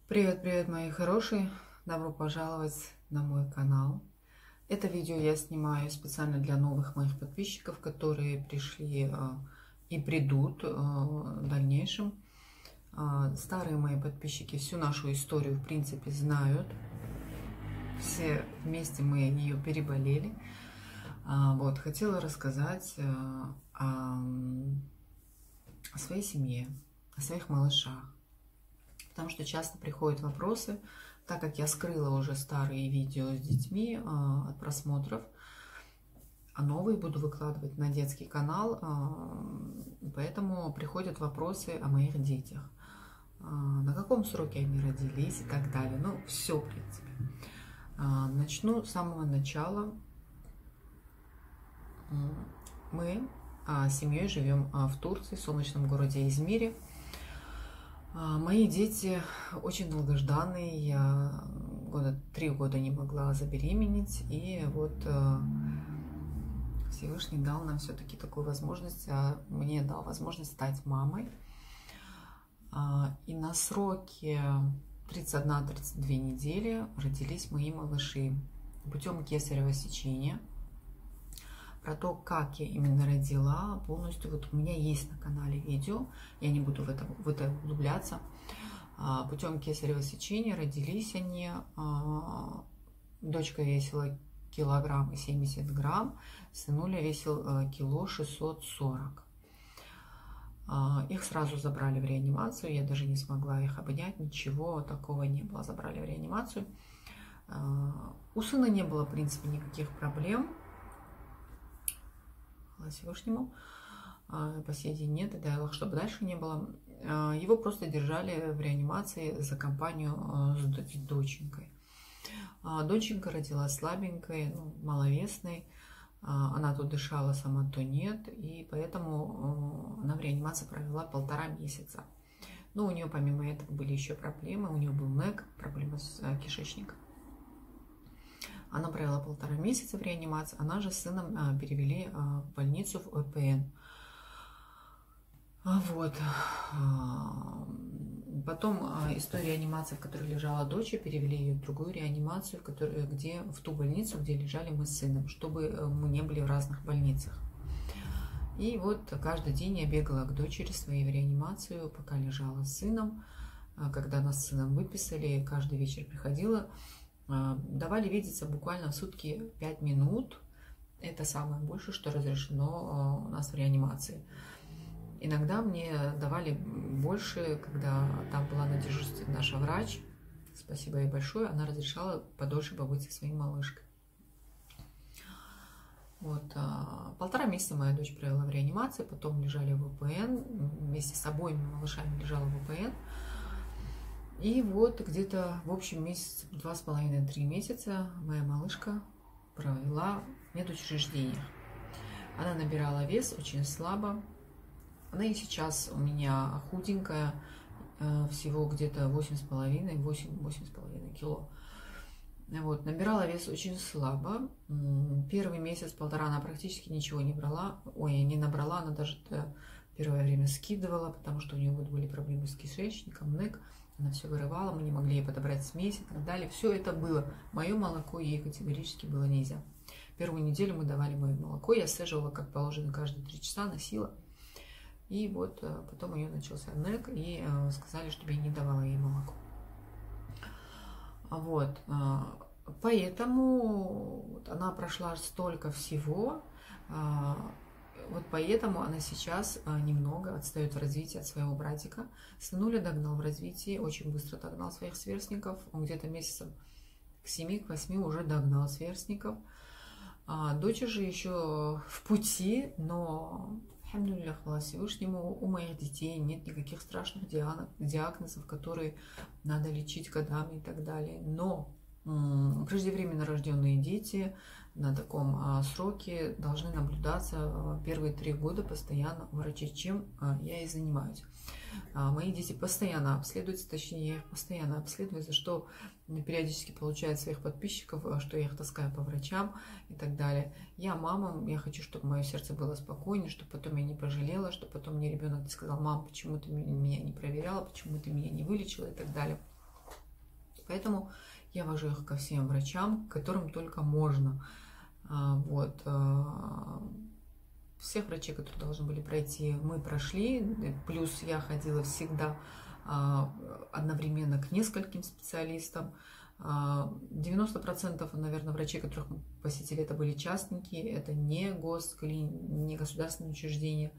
Привет, мои хорошие! Добро пожаловать на мой канал. Это видео я снимаю специально для новых моих подписчиков, которые пришли и придут в дальнейшем. Старые мои подписчики всю нашу историю, в принципе, знают. Все вместе мы ее переболели. Вот, хотела рассказать о своей семье, о своих малышах. Потому что часто приходят вопросы, так как я скрыла уже старые видео с детьми от просмотров, а новые буду выкладывать на детский канал, поэтому приходят вопросы о моих детях. На каком сроке они родились и так далее. Ну, все, в принципе. Начну с самого начала. Мы с семьей живем в Турции, в солнечном городе Измире. Мои дети очень долгожданные, я 3 года не могла забеременеть, и вот Всевышний дал нам все-таки такую возможность, мне дал возможность стать мамой. И на сроке 31-32 недели родились мои малыши путем кесарево сечения. Про то, как я именно родила, полностью вот у меня есть на канале видео, я не буду в это углубляться. Путем кесарево сечения родились они. Дочка весила 1,70 кг, сынуля весил 640 кг. Их сразу забрали в реанимацию, я даже не смогла их обнять, ничего такого не было, забрали в реанимацию. У сына не было, в принципе, никаких проблем. Всевышнему по сей день нет, и дай Аллах, чтобы дальше не было. Его просто держали в реанимации за компанию с доченькой. Доченька родилась слабенькой, маловесной, она то дышала сама, то нет, и поэтому она в реанимации провела 1,5 месяца. Но у нее помимо этого были еще проблемы, у нее был НЭК, проблемы с кишечником. Она провела 1,5 месяца в реанимации, она же с сыном перевели в больницу в ОПН. Вот. Потом из той реанимации, в которой лежала дочь, перевели ее в другую реанимацию, в ту больницу, где лежали мы с сыном, чтобы мы не были в разных больницах. И вот каждый день я бегала к дочери своей в реанимацию, пока лежала с сыном. Когда нас с сыном выписали, каждый вечер приходила. Давали видеться буквально в сутки 5 минут. Это самое большее, что разрешено у нас в реанимации. Иногда мне давали больше, когда там была на дежурстве наша врач. Спасибо ей большое. Она разрешала подольше побыть со своей малышкой. Вот. 1,5 месяца моя дочь провела в реанимации, потом лежали в ОПН. Вместе с обоими малышами лежала в ОПН. И вот где-то в общем 2,5-3 месяца моя малышка провела в медучреждениях. Она набирала вес очень слабо. Она и сейчас у меня худенькая, всего где-то 8,5 кило. Вот, набирала вес очень слабо. Первый месяц-полтора она практически ничего не брала. Не набрала, она даже первое время скидывала, потому что у нее были проблемы с кишечником, НЭК. Она все вырывала, мы не могли ей подобрать смесь и так далее. Все это было. Мое молоко ей категорически было нельзя. Первую неделю мы давали мое молоко. Я сцеживала, как положено, каждые 3 часа, носила. И вот потом у нее начался НЭК, и сказали, чтобы я не давала ей молоко. Вот. Поэтому она прошла столько всего. Вот поэтому она сейчас немного отстает в развитии от своего братика. Сынуля догнал в развитии, очень быстро догнал своих сверстников. Он где-то месяцев к 7-8 уже догнал сверстников. Дочь же еще в пути, но, альхамдулиллах, хвала Всевышнему, у моих детей нет никаких страшных диагнозов, которые надо лечить годами и так далее. Но преждевременно рожденные дети на таком сроке должны наблюдаться первые 3 года постоянно у врачей, чем я и занимаюсь. Мои дети постоянно обследуются, точнее, я их постоянно обследую, за что периодически получают своих подписчиков, что я их таскаю по врачам и так далее. Я мама, я хочу, чтобы мое сердце было спокойнее, чтобы потом я не пожалела, чтобы потом мне ребенок не сказал: мам, почему ты меня не проверяла, почему ты меня не вылечила и так далее. Поэтому я вожу их ко всем врачам, к которым только можно. Вот. Всех врачей, которые должны были пройти, мы прошли. Плюс я ходила всегда одновременно к нескольким специалистам. 90%, наверное, врачей, которых мы посетили, это были частники, это не не государственные учреждения.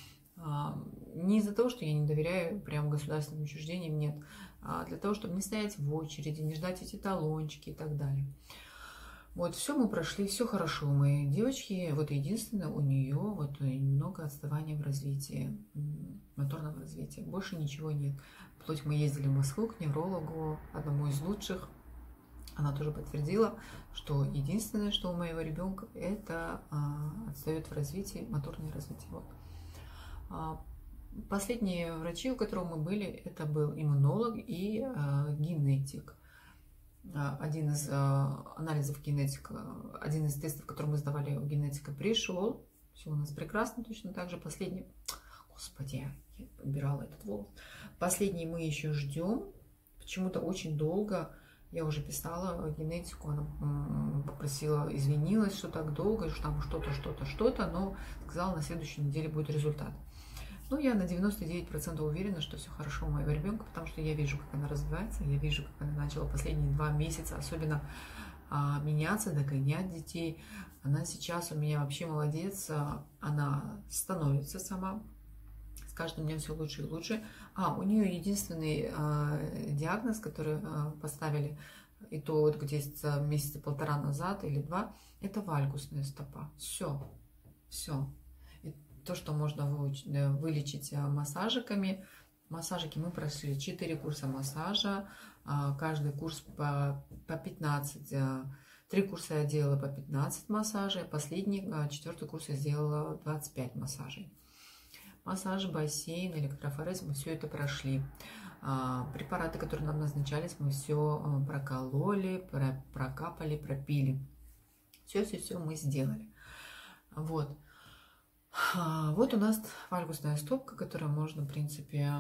Не из-за того, что я не доверяю прям государственным учреждениям, нет, а для того, чтобы не стоять в очереди, не ждать эти талончики и так далее. Вот, все мы прошли, все хорошо у моей девочки. Вот единственное, у нее вот немного отставания в развитии, моторного развития. Больше ничего нет. Вплоть мы ездили в Москву к неврологу, одному из лучших. Она тоже подтвердила, что единственное, что у моего ребенка, это отстает в развитии, моторное развитие. Вот. Последние врачи, у которого мы были, это был иммунолог и генетик. Один из анализов генетика, один из тестов, который мы сдавали у генетика, пришел. Все у нас прекрасно, точно так же. Последний, господи, я подбирала этот волос. Последний мы еще ждем. Почему-то очень долго. Я уже писала генетику, она попросила, извинилась, что так долго, что там что-то, но сказала, на следующей неделе будет результат. Ну, я на 99% уверена, что все хорошо у моего ребенка, потому что я вижу, как она развивается, я вижу, как она начала последние 2 месяца, особенно меняться, догонять детей. Она сейчас у меня вообще молодец, она становится сама. С каждым днем все лучше и лучше. У нее единственный диагноз, который поставили, и то вот где-то месяца 1,5 назад или 2, это вальгусная стопа. Все. И то, что можно вылечить массажиками. Массажики мы прошли 4 курса массажа, каждый курс по 15. 3 курса я делала по 15 массажей, последний, 4-й курс я сделала 25 массажей. Массаж, бассейн, электрофорез, мы все это прошли. Препараты, которые нам назначались, мы все прокололи, прокапали, пропили. Все мы сделали. Вот. Вот у нас вальгусная стопка, которую можно, в принципе,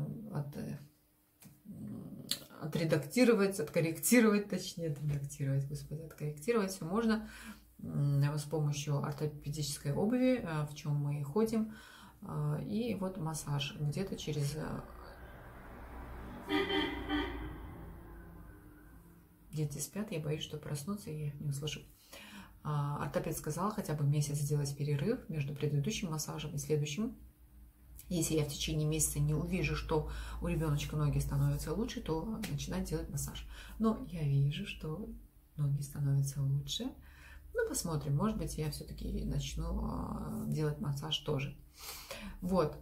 отредактировать, откорректировать, точнее, откорректировать все можно с помощью ортопедической обуви, в чем мы и ходим. И вот массаж где-то через... Дети спят, я боюсь, что проснутся, и я их не услышу. Ортопед сказал хотя бы месяц сделать перерыв между предыдущим массажем и следующим. Если я в течение месяца не увижу, что у ребеночка ноги становятся лучше, то начинать делать массаж. Но я вижу, что ноги становятся лучше. Ну, посмотрим, может быть, я все-таки начну делать массаж тоже. Вот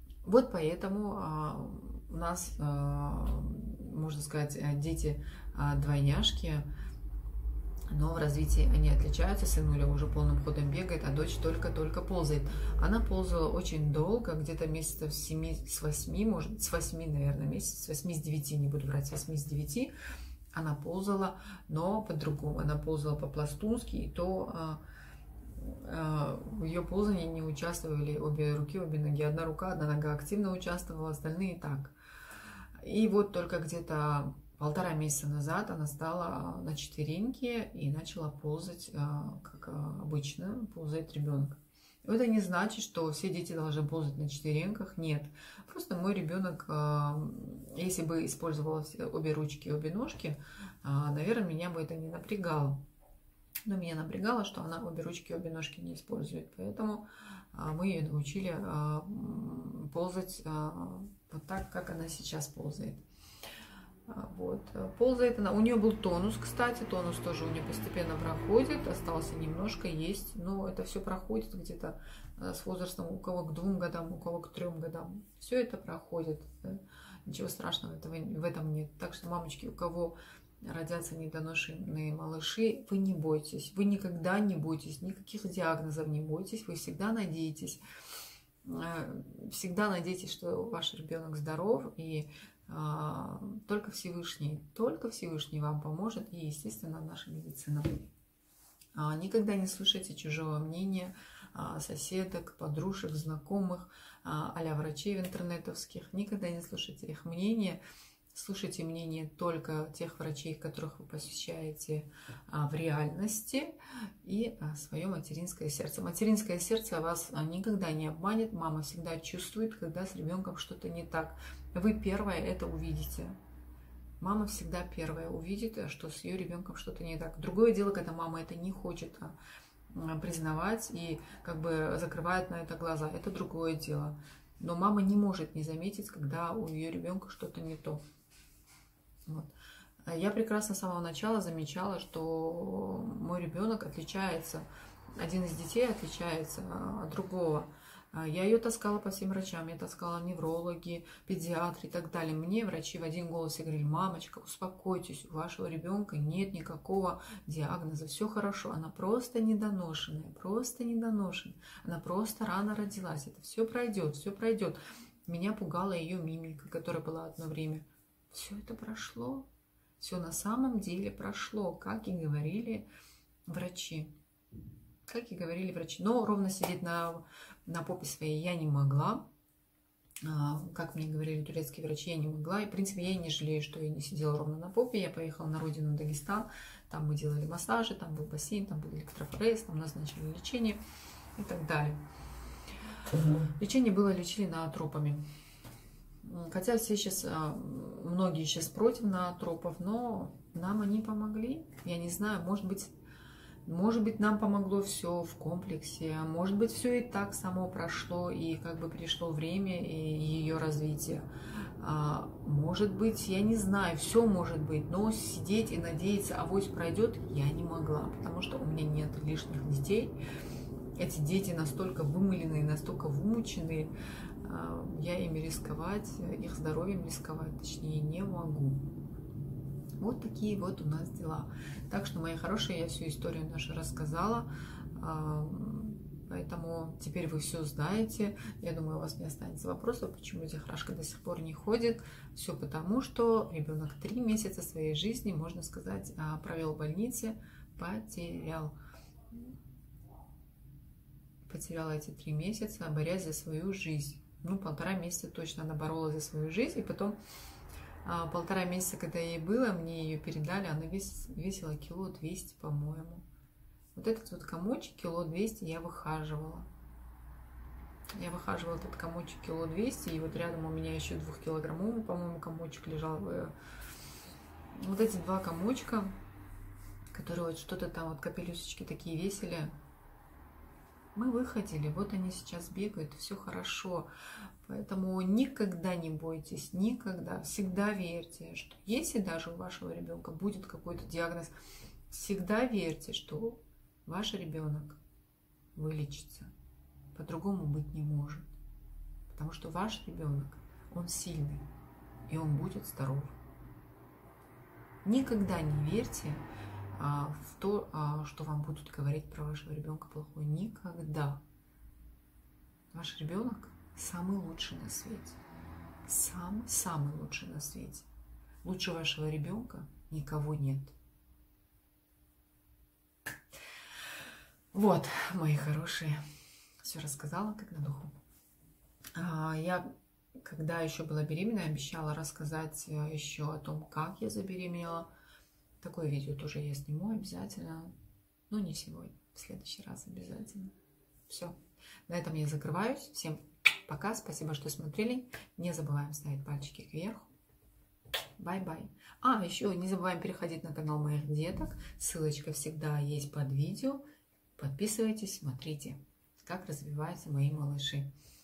поэтому у нас, можно сказать, дети-двойняшки, но в развитии они отличаются. Сынуля уже полным ходом бегает, а дочь только-только ползает. Она ползала очень долго, где-то месяцев с 8, может, с 8, наверное, месяцев, с 8, с 9, не буду врать, с 8, с 9. Она ползала, но по-другому. Она ползала по-пластунски, и то в ее ползании не участвовали обе руки, обе ноги. Одна рука, одна нога активно участвовала, остальные так. И вот только где-то 1,5 месяца назад она стала на четвереньки и начала ползать, как обычно ползает ребенок. Это не значит, что все дети должны ползать на четвереньках. Нет. Просто мой ребенок, если бы использовал обе ручки, обе ножки, наверное, меня бы это не напрягало. Но меня напрягало, что она обе ручки, обе ножки не использует. Поэтому мы ее научили ползать вот так, как она сейчас ползает. Вот. Ползает она. У нее был тонус, кстати. Тонус тоже у нее постепенно проходит. Остался немножко есть. Но это все проходит где-то с возрастом у кого к 2 годам, у кого к 3 годам. Все это проходит. Да? Ничего страшного в этом нет. Так что, мамочки, у кого родятся недоношенные малыши, вы не бойтесь. Вы никогда не бойтесь. Никаких диагнозов не бойтесь. Вы всегда надеетесь. Всегда надейтесь, что ваш ребенок здоров, и только Всевышний вам поможет, и, естественно, наша медицина. Никогда не слушайте чужого мнения, соседок, подружек, знакомых, а-ля врачей интернетовских. Никогда не слушайте их мнение. слушайте мнение только тех врачей, которых вы посещаете в реальности, и свое материнское сердце. Материнское сердце вас никогда не обманет, мама всегда чувствует, когда с ребенком что-то не так. Вы первая это увидите. Мама всегда первая увидит, что с ее ребенком что-то не так. Другое дело, когда мама это не хочет признавать и как бы закрывает на это глаза. Это другое дело. Но мама не может не заметить, когда у ее ребенка что-то не то. Вот. Я прекрасно с самого начала замечала, что мой ребенок отличается, один из детей отличается от другого. Я ее таскала по всем врачам, я таскала неврологи, педиатры и так далее. Мне врачи в один голос говорили: мамочка, успокойтесь, у вашего ребенка нет никакого диагноза, все хорошо, она просто недоношенная, она просто рано родилась, это все пройдет, все пройдет. Меня пугала ее мимика, которая была одно время. Все это прошло, все на самом деле прошло, как и говорили врачи. Но ровно сидеть на попе своей я не могла. Как мне говорили турецкие врачи, я не могла. И, в принципе, я и не жалею, что я не сидела ровно на попе. Я поехала на родину, Дагестан. Там мы делали массажи, там был бассейн, там был электрофорез, там назначили лечение и так далее. Лечение было, лечили наотропами. Хотя все сейчас, многие сейчас против наотропов, но нам они помогли. Я не знаю, может быть, нам помогло все в комплексе, может быть, все и так само прошло, и как бы пришло время и ее развития. Может быть, я не знаю, все может быть, но сидеть и надеяться, авось пройдет, я не могла, потому что у меня нет лишних детей. Эти дети настолько вымыленные, настолько вымученные, я ими рисковать, их здоровьем рисковать, точнее, не могу. Вот такие вот у нас дела. Так что, мои хорошие, я всю историю нашу рассказала. Поэтому теперь вы все знаете. Я думаю, у вас не останется вопросов, почему Зихрашка до сих пор не ходит. Все потому, что ребенок 3 месяца своей жизни, можно сказать, провел в больнице, потерял эти 3 месяца, борясь за свою жизнь. 1,5 месяца точно она боролась за свою жизнь, и потом 1,5 месяца, когда ей было, мне ее передали, она весила 200 кило, по-моему. Вот этот вот комочек 200 кило я выхаживала. Я выхаживала этот комочек 200 кило, и вот рядом у меня еще 2-килограммовый, по-моему, комочек лежал. Вот эти 2 комочка, которые вот что-то там, вот капелюсечки такие весили, мы выходили, вот они сейчас бегают, все хорошо. Поэтому никогда не бойтесь, никогда, всегда верьте, что если даже у вашего ребенка будет какой-то диагноз, всегда верьте, что ваш ребенок вылечится. По-другому быть не может. Потому что ваш ребенок, он сильный, и он будет здоров. Никогда не верьте в то, что вам будут говорить про вашего ребенка плохое. Никогда. Ваш ребенок самый лучший на свете. Самый лучший на свете. Лучше вашего ребенка никого нет. Вот, мои хорошие, все рассказала, как на духу. Я, когда еще была беременна, обещала рассказать еще о том, как я забеременела. Такое видео тоже я сниму обязательно. Но не сегодня, в следующий раз обязательно. Все. На этом я закрываюсь. Всем пока. Спасибо, что смотрели. Не забываем ставить пальчики кверху. Бай-бай. Еще не забываем переходить на канал моих деток. Ссылочка всегда есть под видео. Подписывайтесь, смотрите, как развиваются мои малыши.